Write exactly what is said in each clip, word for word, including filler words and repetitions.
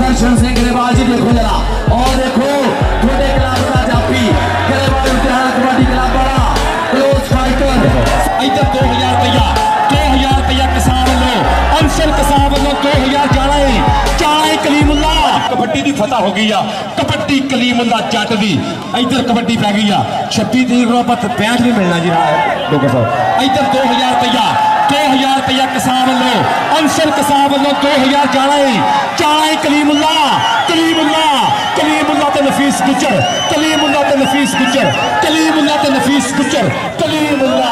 दर्शन सिंह ग्रेवाल जी देखो जरा, और देखो थोड़े क्लब का जाफी ग्रेवाल इम्तिहान कबड्डी क्लब वाला क्लोज फाइटर। इधर दो हजार रुपया दो हजार रुपया किसान लो अंशल किसान वालों दो हजार जाना है चाला है कलीमुल्ला। कबड्डी की फतह हो गई आ, कबड्डी कलीमुल्ला जट दी इधर कबड्डी पै गई आ। छब्बी तरीक को आप पैंठ नहीं मिलना जी डॉक्टर साहब। इधर दो हजार रुपया दो हजार रुपया किसान लो अंशल किसान वालों दो हजार जाना है चाला है कलीमुल्ला कलीमुल्ला कलीमुल्ला ते नफीस गुजर कलीमुल्ला ते नफीस गुजर कलीमुल्ला ते नफीस गुजर कलीमुल्ला।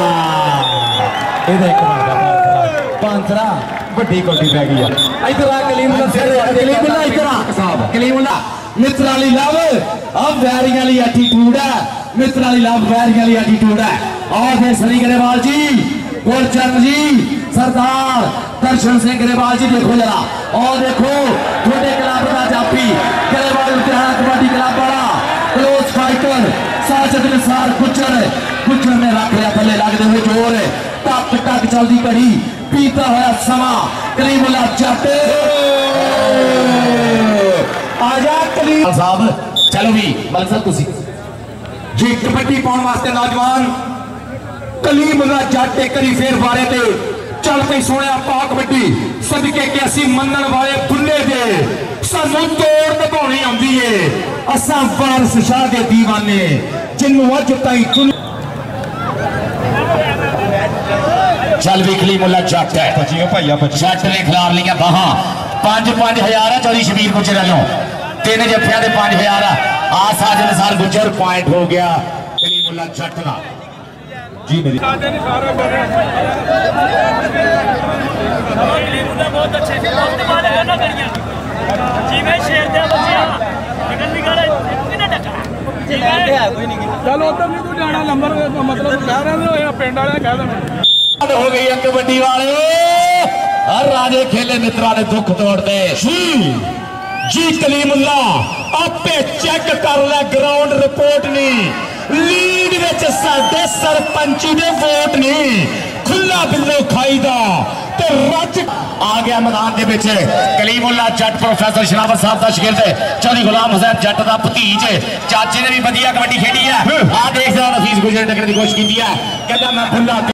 पांचरा बड़ी कबड्डी पै गई है। इधर आ कलीमुल्ला कलीमुल्ला इधर आ कलीमुल्ला मित्र अली लव अब वैरियां वाली एटीट्यूड है मित्र अली लव वैरियां वाली एटीट्यूड है। और फिर सनी ग्रेवाल जी गुरचरण जी सरदार दर्शन सिंह ग्रेवाल जी देखो जरा, और देखो थोड़े क्लब का जाफी ग्रेवाल इम्तिहान कबड्डी क्लब वाला क्लोज फाइटर साजिद निसार गुजर गुजर ने रख लिया थले लगते हुए जोर टक टक चलती घड़ी पीता हुआ समा कलीमुल्ला जट आजा कलीम साहब। चलो भी मलिक साहब तुसी जी कबड्डी पाने वास्ते नौजवान कलीमुल्ला जट एक बारी फिर बारे ते चल पई सोने पा कबड्डी सदके के असी मनन वाले बुल्ले दे सानू तोड़ निभानी आउंदी है। असां वारिस शाह दे दीवाने जिन्नू अज ताई चल भी कलीमुल्ला जट है जट ने खिलार लिया बाहां पांच पांच हजार है चौधरी शबीर गुजर वालों तीन जफिया के पांच हजार आ साजिद निसार गुजर पॉइंट हो गया कलीमुल्ला जट का जी मेरी बहुत अच्छे चलो उधर नहीं तू जाना नंबर मतलब कह रहे हो पिंड वाले कह देना हो गई है कबड्डी वाले हर राजे खेले मित्रा ने दुख तोड़ते जी जी कलीमुल्ला आपे चेक कर ले ग्राउंड रिपोर्ट नहीं लीड विच साडे सरपंची दे वोट नहीं खुला बिल्लो खाई दा ते रज आ गया मैदान दे विच कलीमुल्ला जट प्रोफेसर शरावत साहब दा शागिर्द चौधरी गुलाम हुसैन जट दा भतीज चाचे ने भी वधिया कबड्डी खेडी है आ देख जरा नफीस गुजर टकरने की कोशिश की है कहता मैं खुला